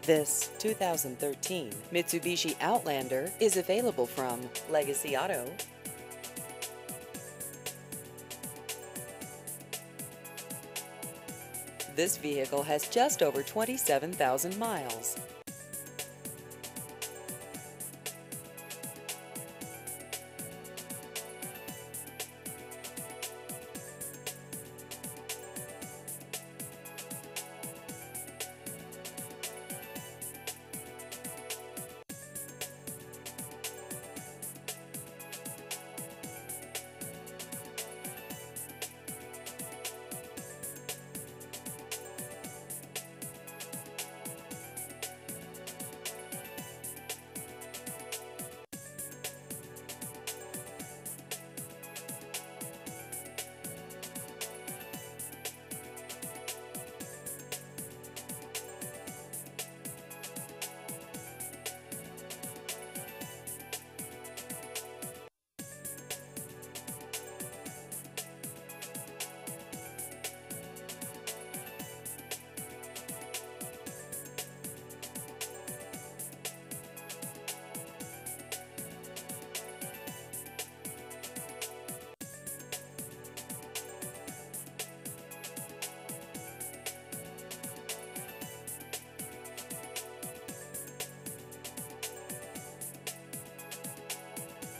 This 2013 Mitsubishi Outlander is available from Legacy Auto. This vehicle has just over 27,000 miles.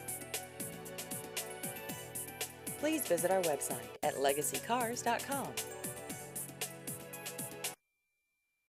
Please visit our website at legacycars.com.